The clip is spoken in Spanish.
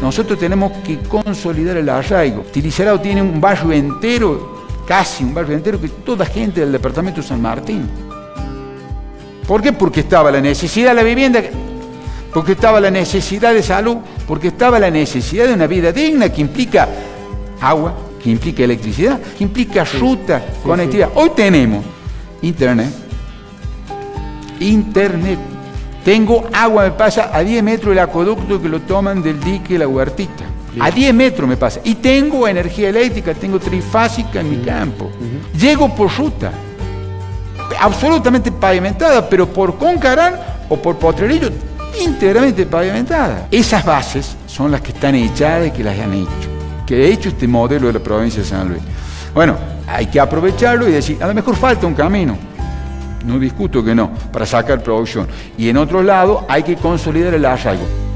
nosotros tenemos que consolidar el arraigo. Tilizarao tiene un barrio entero, casi un barrio entero, que toda gente del departamento de San Martín. ¿Por qué? Porque estaba la necesidad de la vivienda, porque estaba la necesidad de salud, porque estaba la necesidad de una vida digna que implica agua, que implica electricidad, que implica ruta, conectividad. Hoy tenemos internet. Tengo agua, me pasa a 10 metros del acueducto que lo toman del dique de la Huertita. Bien. A 10 metros me pasa. Y tengo energía eléctrica, tengo trifásica en mi campo. Llego por ruta, absolutamente pavimentada, pero por Concarán o por Potrerillo, íntegramente pavimentada. Esas bases son las que están echadas y que las han hecho. Que ha hecho este modelo de la provincia de San Luis. Bueno, hay que aprovecharlo y decir, a lo mejor falta un camino. No discuto que no, para sacar producción. Y en otro lado hay que consolidar el arraigo.